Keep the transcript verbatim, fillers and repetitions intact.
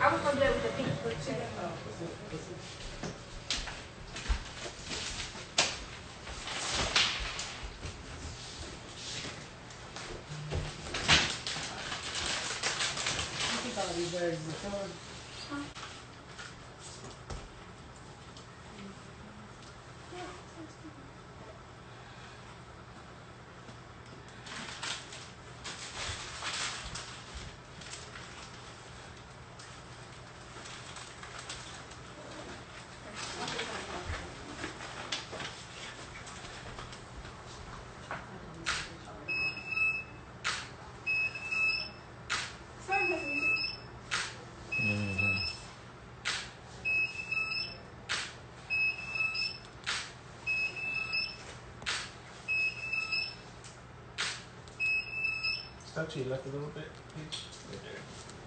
I was gonna do it with the pink foot set. Oh, what's it? What's it? I think all these birds are showing. Huh? Mm-hmm. Touch you left a little bit, please. Right there.